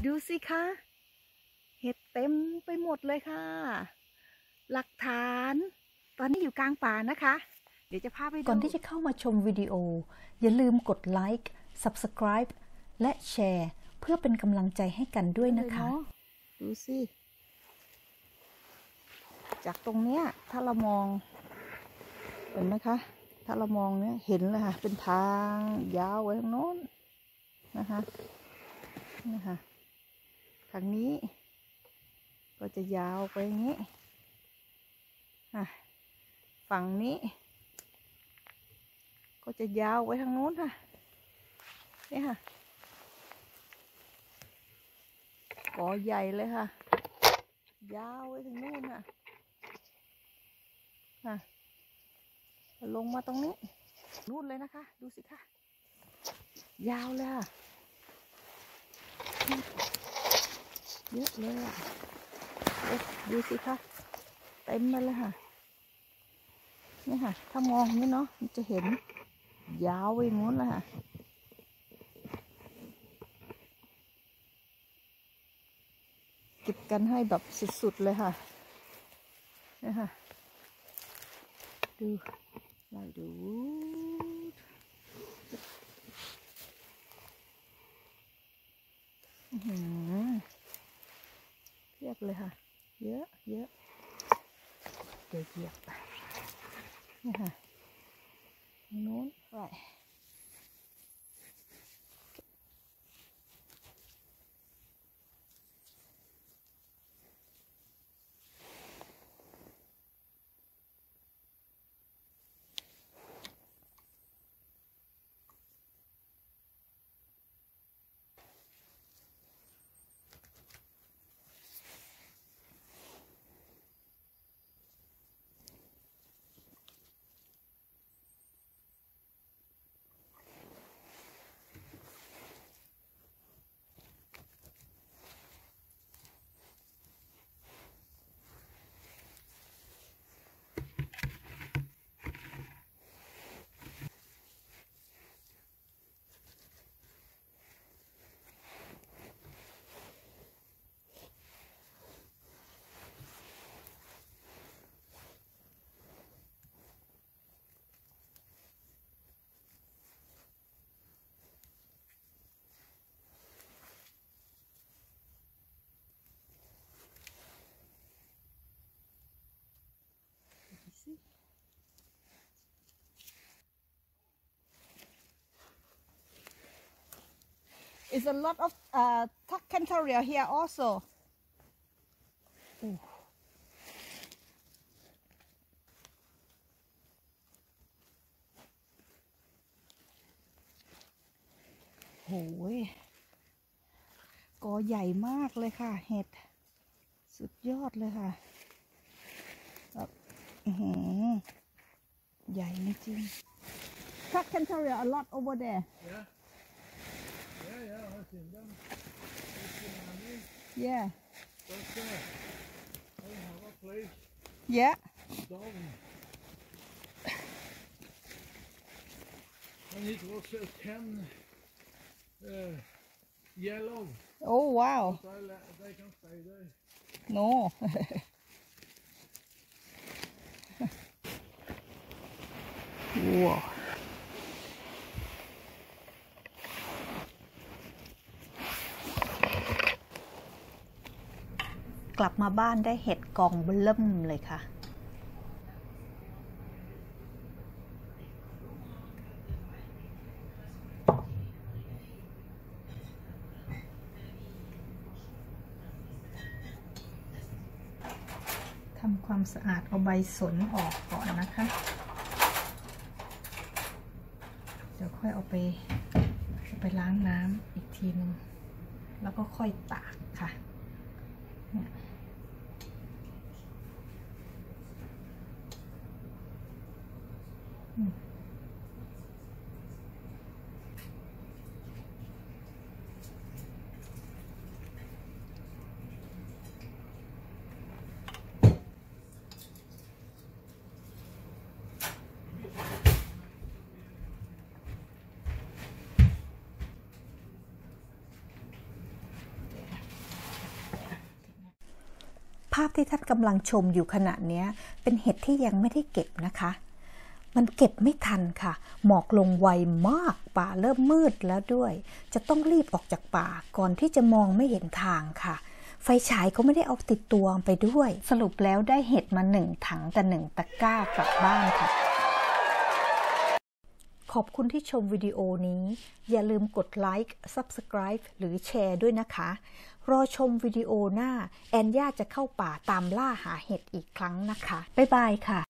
ดูสิคะเห็ดเต็มไปหมดเลยค่ะหลักฐานตอนนี้อยู่กลางป่านะคะเดี๋ยวจะพาไปดูก่อนที่จะเข้ามาชมวิดีโออย่าลืมกดไลค์ Subscribe และแชร์เพื่อเป็นกำลังใจให้กันด้วยนะคะดูสิจากตรงเนี้ยถ้าเรามองเห็นไหมคะถ้าเรามองเนี้ยเห็นเลยค่ะเป็นทางยาวไว้ทางโน้นนะคะทางนี้ก็จะยาวไปอย่างนี้ฝั่งนี้ก็จะยาวไว้ทางโน้นค่ะนี่ค่ะกอใหญ่เลยค่ะยาวไว้ถึงนู่นค่ะลงมาตรงนี้นู่นเลยนะคะดูสิค่ะยาวเลยค่ะเยอะเลยอ่ะดูสิคะเต็มมาเลยค่ะนี่ค่ะถ้ามองนี้เนาะมันจะเห็นยาวไปนู้นเลยค่ะเก็บกันให้แบบสุดๆเลยค่ะนี่ค่ะดูเราดูเทียบเลยค่ะเยอะเดี๋ยวเหยียบไปนี่ค่ะโน้นไป It's a lot of Cantaria here also. โอ้ยกอใหญ่มากเลยค่ะเห็ดสุดยอดเลยค่ะแบบใหญ่จริง Truck Cantaria a lot over there. Yeah, I've seen them. Yeah. But I have a place Yeah. down. And it was 10 yellow. Oh wow. But they can stay there. No. ว้าวกลับมาบ้านได้เห็ดกองเบิ่มเลยค่ะทำความสะอาดเอาใบสนออกก่อนนะคะเดี๋ยวค่อยเอาไปล้างน้ำอีกทีนึงแล้วก็ค่อยตากค่ะเนี่ยภาพที่ท่านกำลังชมอยู่ขณะนี้เป็นเห็ดที่ยังไม่ได้เก็บนะคะมันเก็บไม่ทันค่ะหมอกลงไวมากป่าเริ่มมืดแล้วด้วยจะต้องรีบออกจากป่าก่อนที่จะมองไม่เห็นทางค่ะไฟฉายก็ไม่ได้เอาติดตัวไปด้วยสรุปแล้วได้เห็ดมา1 ถังแต่1 ตะกร้ากลับบ้านค่ะขอบคุณที่ชมวิดีโอนี้อย่าลืมกดไลค์ Subscribe หรือแชร์ด้วยนะคะรอชมวิดีโอหน้าแอนย่าจะเข้าป่าตามล่าหาเห็ดอีกครั้งนะคะบ๊ายบายค่ะ